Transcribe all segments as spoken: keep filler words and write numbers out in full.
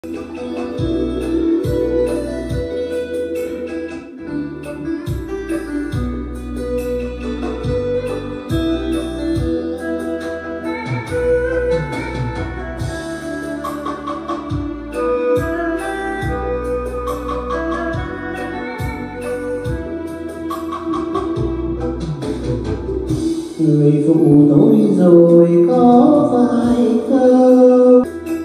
Người phụ tôi rồi có phải không?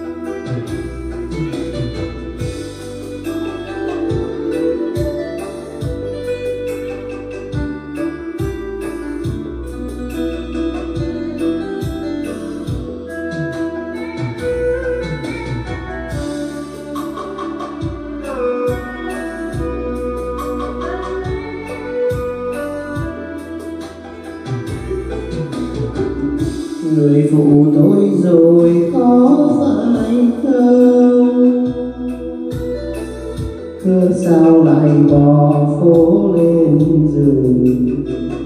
Người phụ tôi rồi có phải không? Cớ sao lại bỏ phố lên rừng?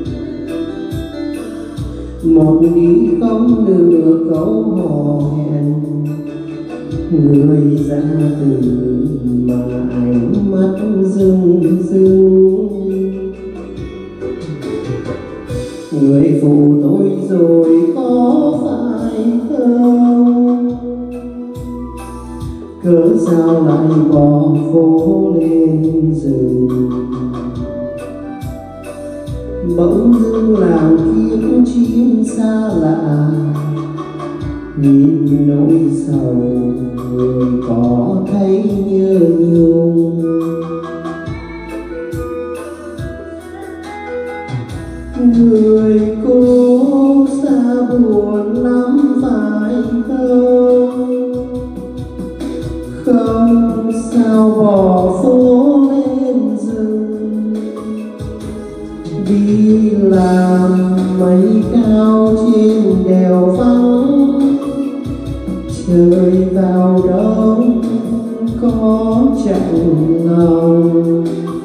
Một đi không được câu hò hẹn, người ra từ mà ánh mắt rưng rưng. Người phụ tôi rồi có phải không? Cớ sao lại bỏ phố lên rừng? Bỗng dưng làm kiếp chim xa lạ, nhìn nỗi sầu người có thấy nhớ nhung. Người cô xa buồn lắm phải không? Không sao bỏ phố lên rừng, đi làm mây cao trên đèo vắng. Trời vào đông có chạnh lòng.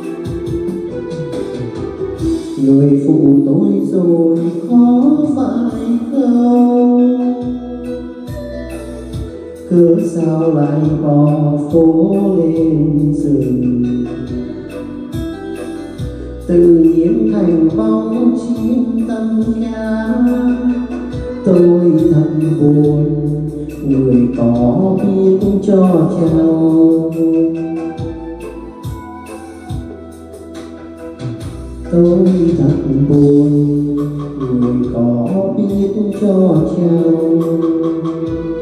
Người phụ tôi rồi có phải không? Cớ sao lại bỏ phố lên rừng? Tự nhiên thành bóng chim tâm ca. Tôi thật buồn, người có biết cho chào. Tôi thật buồn, người có biết cho chào.